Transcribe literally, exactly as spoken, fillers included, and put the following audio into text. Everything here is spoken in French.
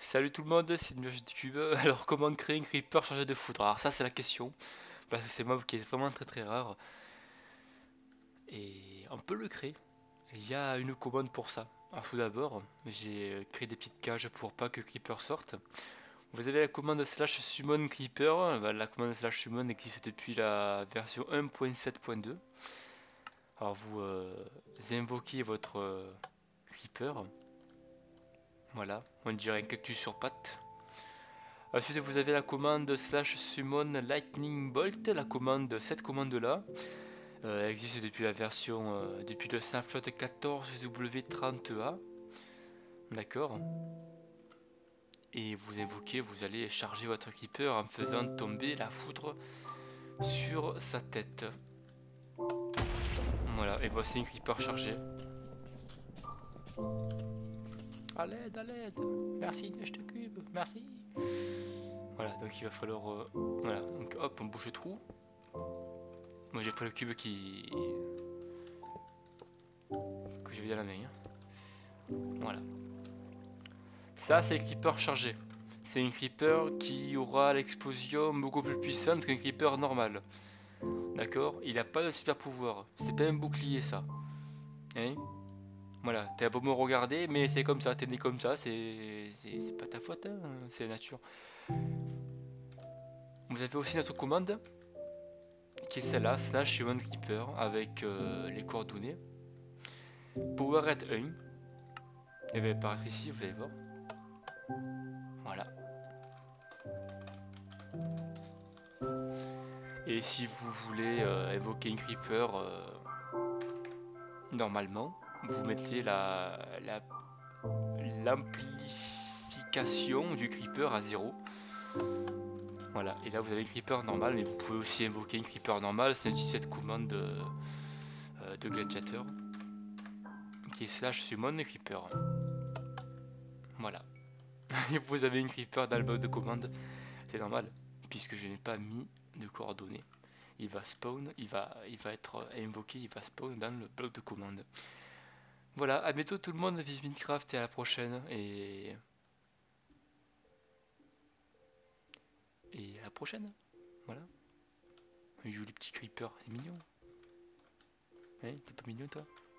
Salut tout le monde, c'est Cube. Alors comment créer un creeper chargé de foudre? Alors ça c'est la question, parce que c'est un mob qui est vraiment très très rare. Et on peut le créer. Il y a une commande pour ça. Alors tout d'abord, j'ai créé des petites cages pour pas que creeper sorte. Vous avez la commande slash summon creeper. La commande slash summon existe depuis la version un point sept point deux. Alors vous euh, invoquez votre euh, creeper. Voilà, on dirait un cactus sur pattes. Ensuite, vous avez la commande slash summon lightning bolt. La commande, cette commande là, euh, elle existe depuis la version, euh, depuis le snapshot quatorze W trente A. D'accord. Et vous invoquez, vous allez charger votre creeper en faisant tomber la foudre sur sa tête. Voilà, et voici un creeper chargé. À l'aide, à l'aide. Merci, je te cube, merci. Voilà, donc il va falloir... euh, voilà, donc hop, on bouche le trou. Moi j'ai pris le cube qui... que j'avais dans la main. Hein. Voilà. Ça c'est le creeper chargé. C'est un creeper qui aura l'explosion beaucoup plus puissante qu'un creeper normal. D'accord. Il n'a pas de super pouvoir. C'est pas un bouclier ça. Hein. Voilà, t'as beau me regarder, mais c'est comme ça, t'es né comme ça, c'est pas ta faute, hein, c'est la nature. Vous avez aussi notre commande, qui est celle-là, slash human creeper, avec euh, les coordonnées. Power at un. Elle va apparaître ici, vous allez voir. Voilà. Et si vous voulez euh, évoquer une creeper, euh, normalement, vous mettez la l'amplification du creeper à zéro. Voilà, et là vous avez une creeper normal, mais vous pouvez aussi invoquer une creeper normal, c'est cette commande de, euh, de gladiator qui est slash summon creeper. Voilà. Et vous avez une creeper dans le bloc de commande, c'est normal, puisque je n'ai pas mis de coordonnées. Il va spawn, il va, il va être invoqué, il va spawn dans le bloc de commande. Voilà, à bientôt tout le monde, vive Minecraft et à la prochaine. Et, et à la prochaine. Voilà. Un joli petit creeper, c'est mignon. Hein, t'es pas mignon toi?